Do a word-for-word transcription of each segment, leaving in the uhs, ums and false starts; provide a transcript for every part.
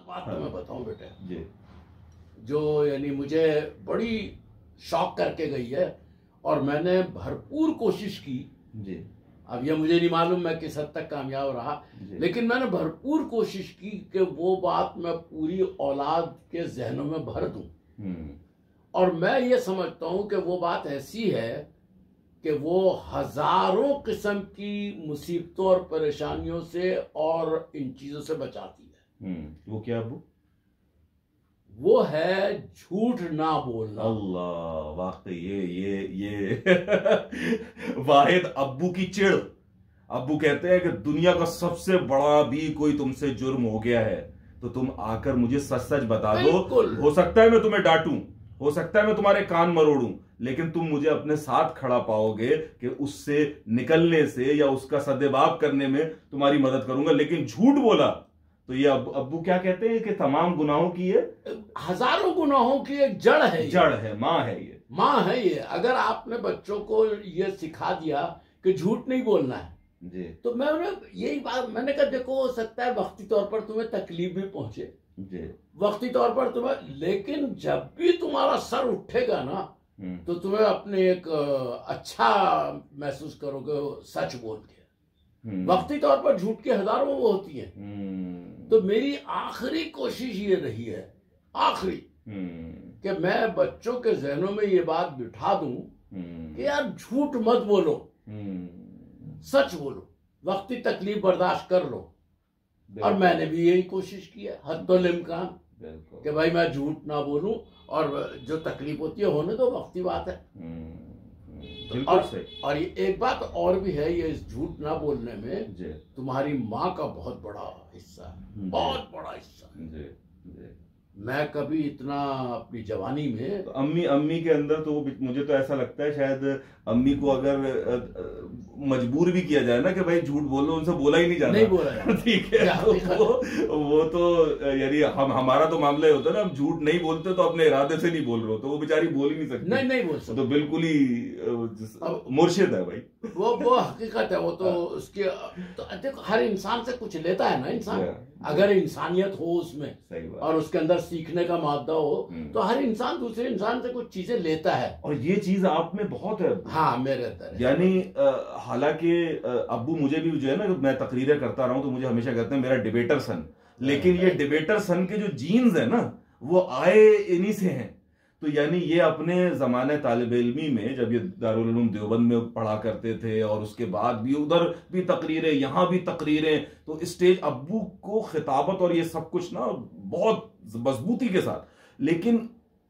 बात हाँ, तो मैं बताऊं बेटे जी जो यानी मुझे बड़ी शॉक करके गई है, और मैंने भरपूर कोशिश की। जी अब ये मुझे नहीं मालूम मैं किस हद तक कामयाब रहा, जी लेकिन मैंने भरपूर कोशिश की कि वो बात मैं पूरी औलाद के जहनों में भर दूं। हम्म और मैं ये समझता हूं कि वो बात ऐसी है कि वो हजारों किस्म की मुसीबतों और परेशानियों से और इन चीजों से बचाती है। हम्म वो क्या अब्बू? वो है झूठ ना बोलना। अल्लाह, वाकई ये ये ये वाहिद अब्बू की चिढ़। अब्बू कहते हैं कि दुनिया का सबसे बड़ा भी कोई तुमसे जुर्म हो गया है तो तुम आकर मुझे सच सच बता दो। बिल्कुल। हो सकता है मैं तुम्हें डांटूं, हो सकता है मैं तुम्हारे कान मरोड़ूं, लेकिन तुम मुझे अपने साथ खड़ा पाओगे कि उससे निकलने से या उसका सद्देबाब करने में तुम्हारी मदद करूंगा। लेकिन झूठ बोला तो ये अब, अब्बू क्या कहते हैं कि तमाम गुनाहों की ये हजारों गुनाहों की एक जड़ है ये। जड़ है, माँ है ये। माँ है ये। अगर आपने बच्चों को ये सिखा दिया कि झूठ नहीं बोलना है, जी तो मैं उन्हें यही बात मैंने कहा, देखो हो सकता है वक्ती तौर पर तुम्हें तकलीफ भी पहुंचे, जी वक्ती तौर पर तुम्हें, लेकिन जब भी तुम्हारा सर उठेगा ना हम्म तो तुम्हें अपने एक अ, अच्छा महसूस करोगे सच बोल के। हम्म वक्ती तौर पर झूठ की हजारों वो होती हैं। हम्म तो मेरी आखिरी कोशिश ये रही है, आखिरी, हम्म कि मैं बच्चों के जहनों में ये बात बिठा दूं हम्म कि यार झूठ मत बोलो, हम्म सच बोलो, वक्ती तकलीफ बर्दाश्त कर लो। और मैंने भी यही कोशिश की है, हद्दुल इम्कान, बिल्कुल कि भाई मैं झूठ ना बोलूं, और जो तकलीफ होती है होने दो, वक्ती बात है। हम्म, तो बिल्कुल और, सही। और ये एक बात और भी है, ये इस झूठ ना बोलने में जी तुम्हारी माँ का बहुत बड़ा हिस्सा है, जी बहुत बड़ा हिस्सा है। जी जी मैं कभी इतना अपनी जवानी में, तो अम्मी अम्मी के अंदर तो वो, मुझे तो ऐसा लगता है शायद अम्मी को अगर अ, अ, मजबूर भी किया जाए ना कि भाई झूठ बोलो, उनसे बोला ही नहीं जाता। नहीं बोला जाता। ठीक है, तो वो वो तो यानी हम हमारा तो मामला ही होता है ना, हम झूठ नहीं बोलते तो अपने इरादे से नहीं बोल रहे हो, तो वो बेचारी बोल ही नहीं सकती। नहीं नहीं बोल वो सकते। तो बिल्कुल ही अ, मुर्शिद है भाई। वो वो हकीकत है, वो तो उसकी, तो देखो हर इंसान से कुछ लेता है ना इंसान, अगर इंसानियत हो उसमें सही बात। और उसके अंदर सीखने का मादा हो, हम्म। तो हर इंसान दूसरे इंसान से कुछ चीजें लेता है। और ये चीज आप में बहुत है। हाँ मेरे अंदर है। यानी अ, हालांकि अ, अब्बू मुझे भी जो है ना, मैं तकरीरें करता रहा हूं तो मुझे हमेशा कहते हैं मेरा डिबेटर सन, लेकिन ये डिबेटर सन के जो जीन्स है ना वो आए इन्हीं से हैं। तो यानी ये अपने जमाने तालिब इल्मी में जब ये दारुल उलूम देवबंद में पढ़ा करते थे और उसके बाद भी उधर भी तकरीरें यहाँ भी तकरीरें, तो स्टेज अब्बू को खिताबत और ये सब कुछ ना बहुत मजबूती के साथ, लेकिन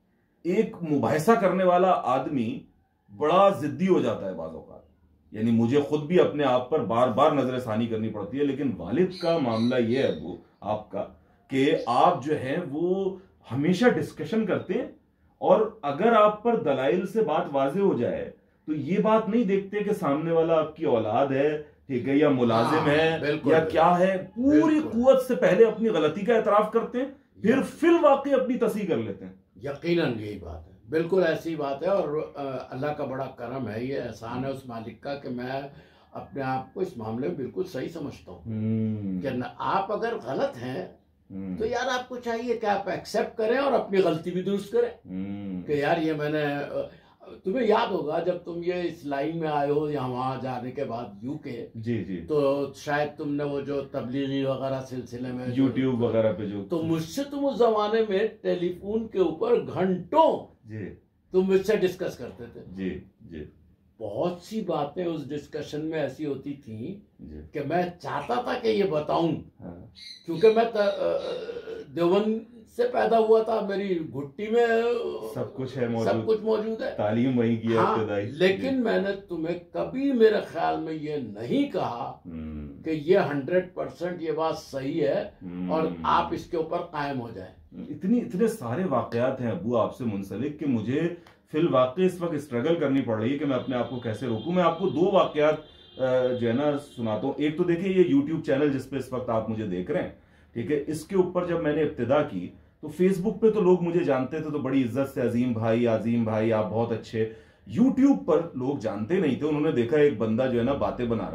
एक मुबाहिसा करने वाला आदमी बड़ा जिद्दी हो जाता है बाज़ औक़ात। यानी मुझे खुद भी अपने आप पर बार बार नजरसानी करनी पड़ती है, लेकिन वालिद का मामला ये है अब्बू आपका कि आप जो है वो हमेशा डिस्कशन करते हैं, और अगर आप पर दलाइल से बात वाजे हो जाए तो ये बात नहीं देखते कि सामने वाला आपकी औलाद है, ठीक है, या मुलाजिम हाँ, है बिल्कुल, या क्या है, पूरी बिल्कुल। कुव्वत से पहले अपनी गलती का एतराफ करते हैं, फिर फिल वाकई अपनी तस्हीह कर लेते हैं। यकीनन यही बात है, बिल्कुल ऐसी बात है। और अ, अल्लाह का बड़ा करम है, ये एहसान है उस मालिक का कि मैं अपने आप को इस मामले में बिल्कुल सही समझता हूँ कि न, आप अगर गलत हैं तो यार आपको चाहिए कि आप एक्सेप्ट करें और अपनी गलती भी दुरुस्त करें कि यार ये मैंने, तुम्हें याद होगा जब तुम ये इस लाइन में आए हो या वहां जाने के बाद यूके, जी जी, तो शायद तुमने वो जो तबलीगी वगैरह सिलसिले में यूट्यूब वगैरह पे जो, तो मुझसे तुम उस जमाने में टेलीफोन के ऊपर घंटों जी तुम मुझसे डिस्कस करते थे। जी जी बहुत सी बातें उस डिस्कशन में ऐसी होती थी जी, कि मैं चाहता था कि ये बताऊं, हाँ, क्योंकि मैं त- अ, देवबंद से पैदा हुआ था, मेरी घुट्टी में सब कुछ है मौजूद, सब कुछ मौजूद है, तालीम वही की है हाँ, इब्तिदाई। लेकिन मैंने तुम्हें कभी मेरे ख्याल में ये नहीं कहा हम्म, कि ये हंड्रेड परसेंट ये बात सही है हम्म, और आप इसके ऊपर कायम हो जाए। इतनी इतने सारे वाकयात हैं अब्बू आपसे मुंसलिक कि मुझे फिल वाकई इस वक्त स्ट्रगल करनी पड़ रही है कि मैं अपने आप को कैसे रोकूं। मैं आपको दो वाकयात जो है ना सुनाता हूँ। एक तो देखिए ये यूट्यूब चैनल जिस पे इस वक्त आप मुझे देख रहे हैं, ठीक है, इसके ऊपर जब मैंने इब्तिदा की तो फेसबुक पे तो लोग मुझे जानते थे, तो बड़ी इज्जत से अजीम भाई, अजीम भाई आप बहुत अच्छे। यूट्यूब पर लोग जानते नहीं थे, उन्होंने देखा एक बंदा जो है ना बातें बना रहा है,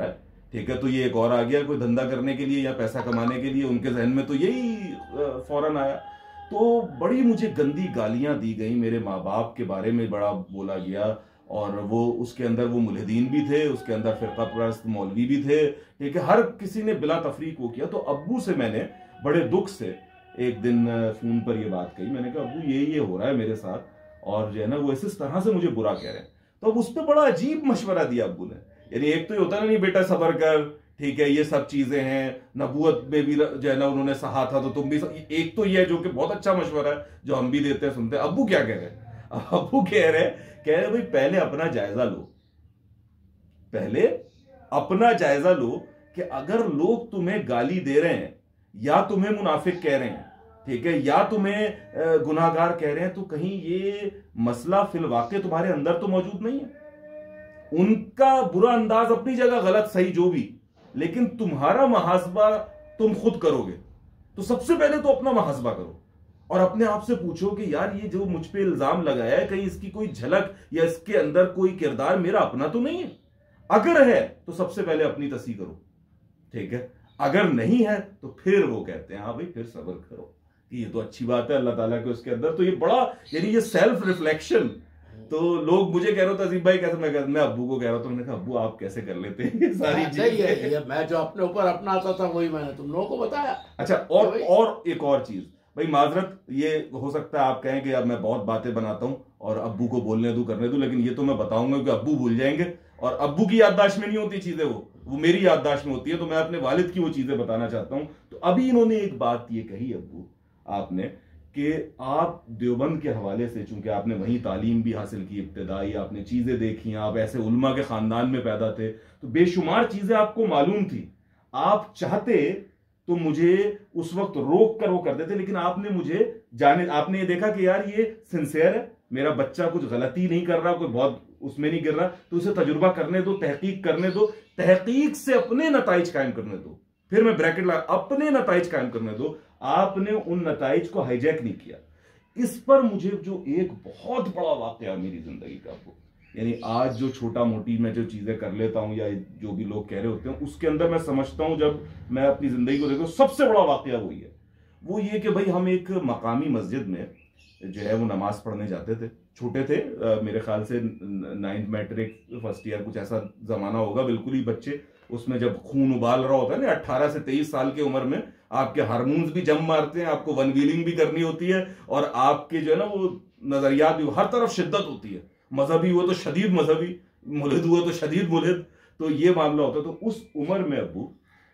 ठीक है, तो ये एक और आ गया कोई धंधा करने के लिए या पैसा कमाने के लिए, उनके जहन में तो यही फौरन आया। तो बड़ी मुझे गंदी गालियां दी गई, मेरे माँ बाप के बारे में बड़ा बोला गया, और वो उसके अंदर वो मुल्हिदीन भी थे, उसके अंदर फिरका परस्त मौलवी भी थे, ठीक है, हर किसी ने बिला तफरीक वो किया। तो अब्बू से मैंने बड़े दुख से एक दिन फोन पर ये बात कही, मैंने कहा अब्बू ये ये हो रहा है मेरे साथ, और जो है ना वो इस तरह से मुझे बुरा कह रहे हैं। तो अब उस पर बड़ा अजीब मशवरा दिया अब्बू ने, यानी एक तो ये होता है ना, नहीं बेटा सबर कर, ठीक है, ये सब चीजें हैं, नबूवत में भी जो है ना उन्होंने सहा था तो तुम भी, एक तो ये है जो कि बहुत अच्छा मशवरा है जो हम भी देते हैं सुनते हैं। अब्बू क्या कह रहे हैं, अब्बू कह रहे कह रहे भाई पहले अपना जायजा लो, पहले अपना जायजा लो कि अगर लोग तुम्हें गाली दे रहे हैं या तुम्हें मुनाफिक कह रहे हैं, ठीक है, या तुम्हें गुनाहगार कह रहे हैं, तो कहीं ये मसला फिल वाक़े तुम्हारे अंदर तो मौजूद नहीं है। उनका बुरा अंदाज अपनी जगह गलत सही जो भी, लेकिन तुम्हारा मुहासबा तुम खुद करोगे। तो सबसे पहले तो अपना मुहासबा करो और अपने आप से पूछो कि यार ये जो मुझ पे इल्जाम लगाया है, कहीं इसकी कोई झलक या इसके अंदर कोई किरदार मेरा अपना तो नहीं है। अगर है तो सबसे पहले अपनी तस्ही करो, ठीक है, अगर नहीं है तो फिर वो कहते हैं हाँ भाई फिर सब्र करो कि ये तो अच्छी बात है अल्लाह ताला के उसके अंदर। तो ये बड़ा यानी ये सेल्फ रिफ्लेक्शन। तो लोग मुझे कह रहे थे अजीब भाई कैसे, मैं कह, मैं अब्बू को कह रहा था, मैंने कहा अब्बू आप कैसे कर लेते हैं ये सारी चीजें। मैं जो अपने ऊपर अपनाता था वही मैंने तुम लोगों को बताया। अच्छा, और और एक और चीज भाई, माजरत ये हो सकता है आप कहें कि अब मैं बहुत बातें बनाता हूं और अब्बू को बोलने दूं करने दूं, लेकिन ये तो मैं बताऊंगा कि अब्बू भूल जाएंगे, और अब्बू की याददाश्त में नहीं होती चीजें, वो वो मेरी याददाश्त में होती है। तो मैं अपने वालिद की वो चीजें बताना चाहता हूं। तो अभी इन्होंने एक बात ये कही अब्बू आपने कि आप देवबंद के हवाले से, चूंकि आपने वहीं तालीम भी हासिल की इब्तिदाई, आपने चीजें देखी, आप ऐसे उलमा के खानदान में पैदा थे, तो बेशुमार चीजें आपको मालूम थी। आप चाहते तो मुझे उस वक्त रोक कर वो कर देते, लेकिन आपने मुझे जाने, आपने ये देखा कि यार ये सिंसियर है, मेरा बच्चा कुछ गलती नहीं कर रहा, कोई बहुत उसमें नहीं गिर रहा, तो उसे तजुर्बा करने दो, तहकीक करने दो, तहकीक से अपने नताइज कायम करने दो। फिर मैं ब्रैकेट ला, अपने नताइज कायम करने दो। आपने उन नताइज को हाईजैक नहीं किया। इस पर मुझे जो एक बहुत बड़ा वाकया मेरी जिंदगी का, वो यानी आज जो छोटा मोटी मैं जो चीजें कर लेता हूं या जो भी लोग कह रहे होते हैं, उसके अंदर मैं समझता हूं जब मैं अपनी जिंदगी को देखूं, सबसे बड़ा वाकया वही है। वो ये कि भाई हम एक मकामी मस्जिद में जो है वो नमाज पढ़ने जाते थे, छोटे थे, आ, मेरे ख्याल से नाइन्थ मैट्रिक फर्स्ट ईयर कुछ ऐसा जमाना होगा, बिल्कुल ही बच्चे। उसमें जब खून उबाल रहा होता है ना, अट्ठारह से तेईस साल की उम्र में आपके हार्मोन्स भी जम मारते हैं, आपको वन व्हीलिंग भी करनी होती है, और आपके जो है ना वो नजरियात भी, हर तरफ शिद्दत होती है, मजहबी हुआ तो शदीद मजहबी, मुल्हिद हुआ तो शदीद मुल्हिद, तो ये मामला होता है। तो उस उम्र में अब्बू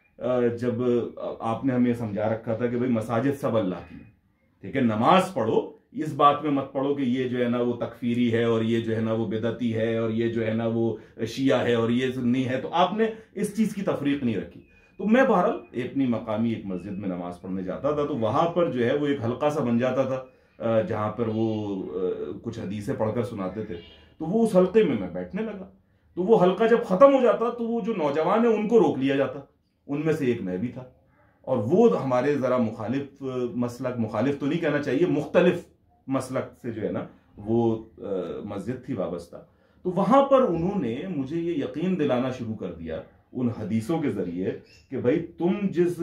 जब आपने हमें समझा रखा था कि भाई मसाजिद सब अल्लाह की, ठीक है, नमाज पढ़ो, इस बात में मत पढ़ो कि ये जो है ना वो तकफीरी है और ये जो है ना वो बिदती है और ये जो है ना वो शिया है और ये सुन्नी है, तो आपने इस चीज की तफरीक नहीं रखी। तो मैं बहरहाल अपनी मकामी एक मस्जिद में नमाज पढ़ने जाता था, तो वहां पर जो है वो एक हल्का सा बन जाता था जहां पर वो कुछ हदीसें पढ़कर सुनाते थे। तो वो उस हल्के में मैं बैठने लगा। तो वो हल्का जब खत्म हो जाता तो वो जो नौजवान है उनको रोक लिया जाता, उनमें से एक मैं भी था, और वो हमारे जरा मुखालिफ मसलक, मुखालिफ तो नहीं कहना चाहिए, मुख्तलिफ मसलक से जो है ना वो मस्जिद थी वाबस्ता। तो वहां पर उन्होंने मुझे ये यकीन दिलाना शुरू कर दिया उन हदीसों के जरिए कि भाई तुम जिस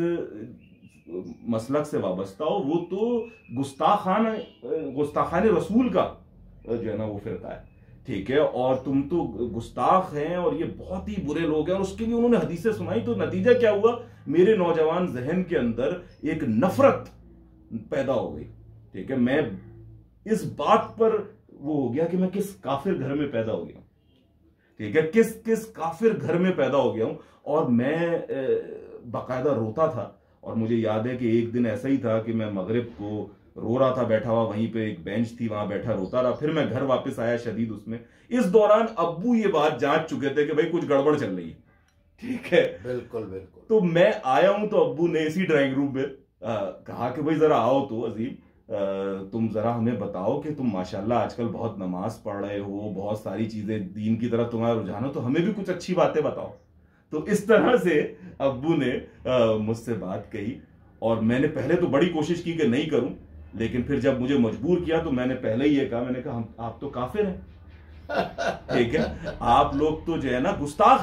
मसलक से वाबस्ता हो वो तो गुस्ताखान गुस्ताखान रसूल का जो है ना वो फिरका है, ठीक है, और तुम तो गुस्ताख हैं और ये बहुत ही बुरे लोग हैं, और उसके लिए उन्होंने हदीसें सुनाई। तो नतीजा क्या हुआ, मेरे नौजवान जहन के अंदर एक नफरत पैदा हो गई, ठीक है, मैं इस बात पर वो हो गया कि मैं किस काफिर घर में पैदा हो गया हूं, ठीक है, किस किस काफिर घर में पैदा हो गया हूं। और मैं बाकायदा रोता था, और मुझे याद है कि एक दिन ऐसा ही था कि मैं मगरिब को रो रहा था, बैठा हुआ वहीं पे एक बेंच थी, वहां बैठा रोता रहा। फिर मैं घर वापस आया शदीद उसमें। इस दौरान अब्बू ये बात जांच चुके थे कि भाई कुछ गड़बड़ चल रही है, ठीक है, बिल्कुल बिल्कुल। तो मैं आया हूं, तो अब्बू ने इसी ड्राइंग रूम में आ, कहा कि भाई जरा आओ तो अजीम, तुम जरा हमें बताओ कि तुम माशाल्लाह आजकल बहुत नमाज पढ़ रहे हो, बहुत सारी चीजें दीन की तरफ तुम्हारा रुझान हो, तो हमें भी कुछ अच्छी बातें बताओ। तो इस तरह से अब्बू ने मुझसे बात कही, और मैंने पहले तो बड़ी कोशिश की कि नहीं करूं, लेकिन फिर जब मुझे मजबूर किया तो मैंने पहले ही ये कहा, मैंने कहा हम आप तो काफिर हैं, ठीक है, आप लोग तो जो है ना गुस्ताख हैं,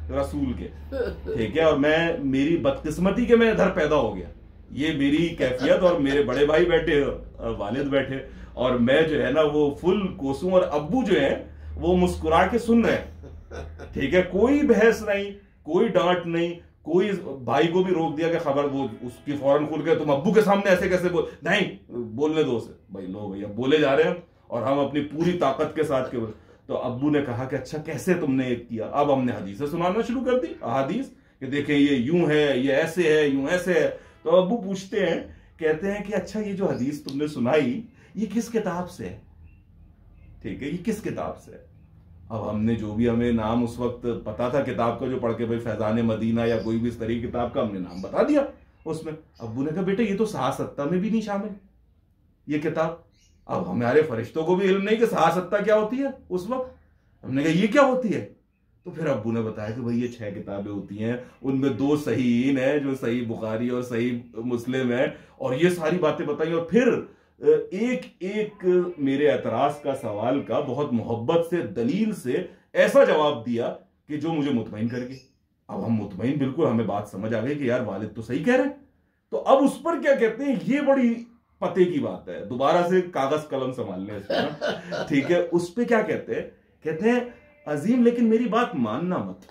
रसूल के, ठीक है। और मैं, मेरी बदकिस्मती के मैं इधर पैदा हो गया, ये मेरी कैफियत, और मेरे बड़े भाई बैठे, वालिद बैठे, और मैं जो है ना वो फुल कोसूं, और अब्बू जो है वो मुस्कुरा के सुन रहे हैं, ठीक है। कोई बहस नहीं, कोई डांट नहीं, कोई, भाई को भी रोक दिया कि खबर, वो उसकी फौरन खुल गया, तुम अब्बू के सामने ऐसे कैसे बोल, नहीं बोलने दो उसे, भाई लो भैया बोले जा रहे हैं और हम अपनी पूरी ताकत के साथ के। तो अब्बू ने कहा कि अच्छा कैसे तुमने एक किया। अब हमने हदीसें सुनाना शुरू कर दी, अहादीस, कि देखें ये यूं है, ये ऐसे है, यूं ऐसे है। तो अब्बू पूछते हैं, कहते हैं कि अच्छा ये जो हदीस तुमने सुनाई ये किस किताब से है, ठीक है, ये किस किताब से है। अब हमने जो भी हमें नाम उस वक्त पता था किताब का, जो पढ़ के भाई फैजान मदीना या कोई भी इस तरीके की किताब का, हमने नाम बता दिया उसमें। अब्बू ने कहा बेटे ये तो सहा सत्ता में भी नहीं शामिल ये किताब। अब हमारे फरिश्तों को भी इल्म नहीं कि सहा सत्ता क्या होती है उस वक्त। हमने कहा ये क्या होती है। तो फिर अब्बू ने बताया कि भाई ये छह किताबें होती हैं, उनमें दो सहीहीन है, जो सही बुखारी और सही मुस्लिम है, और ये सारी बातें बताई। और फिर एक एक मेरे एतराज का सवाल का बहुत मोहब्बत से, दलील से ऐसा जवाब दिया कि जो मुझे मुतमईन कर गया। अब हम मुतमईन, बिल्कुल हमें बात समझ आ गई कि यार वालिद तो सही कह रहे हैं। तो अब उस पर क्या कहते हैं, ये बड़ी पते की बात है, दोबारा से कागज कलम संभालने से, ठीक है। उस पे क्या कहते हैं, कहते हैं अजीम लेकिन मेरी बात मानना मत।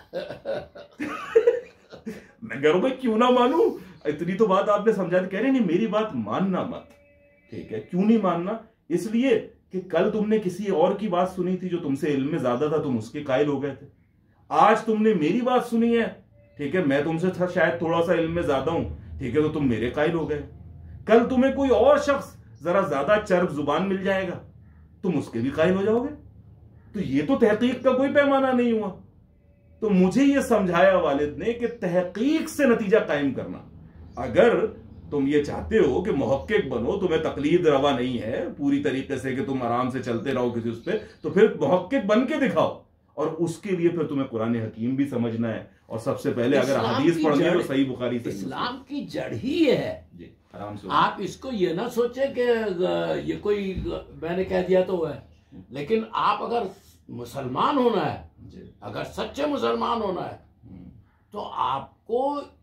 मैं कह रहा हूं भाई क्यों ना मानूं, इतनी तो बात आपने समझा दी। कह रहे नहीं मेरी बात मानना मत, ठीक है। क्यों नहीं मानना, इसलिए कि कल तुमने किसी और की बात सुनी थी जो तुमसे इल्म में ज्यादा था, तुम उसके कायल हो गए थे। आज तुमने मेरी बात सुनी है, ठीक है, मैं तुमसे था शायद थोड़ा सा इल्म में ज्यादा हूं, ठीक है, तो तुम मेरे कायल हो गए। कल तुम्हें कोई और शख्स जरा ज्यादा चर्ब जुबान मिल जाएगा, तुम उसके भी कायल हो जाओगे। तो ये तो तहकीक का कोई पैमाना नहीं हुआ। तो मुझे ये समझाया वालिद ने कि तहकीक से नतीजा कायम करना। अगर तुम ये चाहते हो कि मुहक्किक बनो, तुम्हें तकलीद रवा नहीं है पूरी तरीके से कि तुम आराम से चलते रहो किसी उस पे, तो फिर मुहक्किक बन के दिखाओ। और उसके लिए फिर तुम्हें कुरान हकीम भी समझना है, और सबसे पहले अगर हदीस पढ़नी है तो सही बुखारी से। इस्लाम की जड़ ही है जी, आराम से। आप इसको ये ना सोचे कि ये कोई मैंने कह दिया तो है, लेकिन आप अगर मुसलमान होना है, अगर सच्चे मुसलमान होना है, तो आपको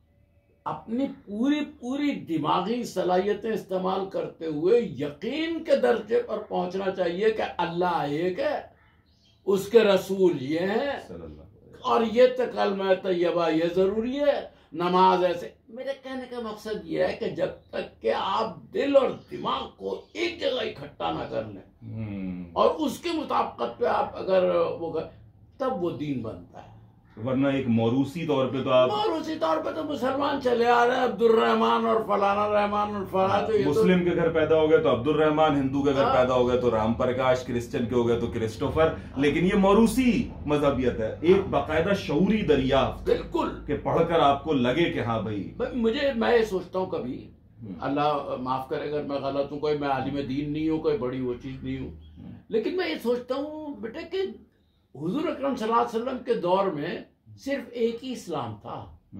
अपनी पूरी पूरी दिमागी सलाहियतें इस्तेमाल करते हुए यकीन के दर्जे पर पहुंचना चाहिए कि अल्लाह एक है, उसके रसूल ये हैं, और ये तकलमा तैयबा ये जरूरी है, नमाज ऐसे। मेरे कहने का मकसद ये है कि जब तक कि आप दिल और दिमाग को एक जगह इकट्ठा ना कर लें और उसके मुताबिकत पे आप अगर वो कर, तब वो दीन बनता है। वरना एक मौरूसी तौर पे तो आप मौरूसी तौर पे तो मुसलमान चले आ रहे हैं, अब्दुल रहमान और फलाना रहमान और फलाना। तो मुस्लिम के घर पैदा हो गए तो अब्दुल रहमान, हिंदू के घर हाँ। पैदा हो गए तो राम प्रकाश, क्रिश्चियन के हो गए तो क्रिस्टोफर। हाँ। लेकिन ये मौरूसी मजहबियत है, एक बाकायदा शऊरी दरियाफ्त, बिल्कुल, कि पढ़कर आपको लगे कि हाँ भाई, भाई मुझे, मैं ये सोचता हूँ कभी, अल्लाह माफ करे अगर मैं गलत हूँ, कोई मैं आलिम दीन नहीं हूँ, कोई बड़ी वो चीज नहीं हूँ, लेकिन मैं ये सोचता हूँ बेटे कि हुजूर अकरम सल्लल्लाहु अलैहि वसल्लम के दौर में सिर्फ एक ही इस्लाम था,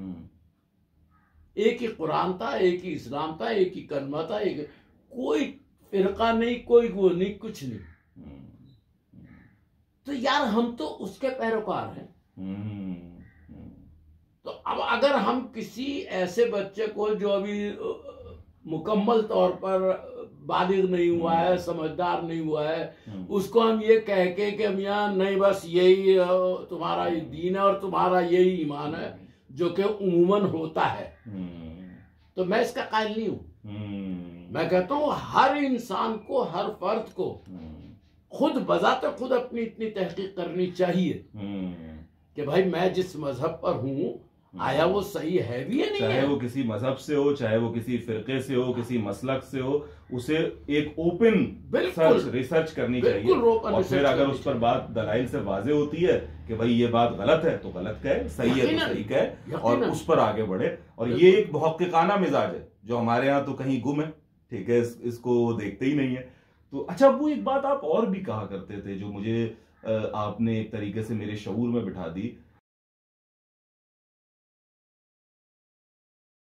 एक ही कुरान था, एक ही इस्लाम था, एक ही कलमा था, एक, कोई फिरका नहीं, कोई वो नहीं, कुछ नहीं। तो यार हम तो उसके पैरोकार हैं। तो अब अगर हम किसी ऐसे बच्चे को जो अभी मुकम्मल तौर पर बालिग नहीं हुआ है, समझदार नहीं हुआ है, उसको हम ये कह के कि मियाँ नहीं बस यही तुम्हारा दीन है और तुम्हारा यही ईमान है, जो कि उमूमन होता है, तो मैं इसका कायल नहीं हूं। मैं कहता हूं हर इंसान को, हर फर्द को खुद बजाते खुद अपनी इतनी तहकीक करनी चाहिए कि भाई मैं जिस मजहब पर हूं, आया वो सही है भी या नहीं चाहे है? वो किसी मजहब से हो, चाहे वो किसी फिरके से हो, किसी मसलक से हो, उसे एक ओपन सर्च रिसर्च करनी चाहिए। और फिर अगर उस पर बात दलाइल से वाजे होती है कि भाई ये बात गलत है तो गलत कहे, सही है तो सही कहे, और उस पर आगे बढ़े। और ये एक मुहक्किकाना मिजाज है जो हमारे यहाँ तो कहीं गुम है, ठीक है, इस, इसको देखते ही नहीं है। तो अच्छा वो एक बात आप और भी कहा करते थे जो मुझे आपने एक तरीके से मेरे शऊर में बिठा दी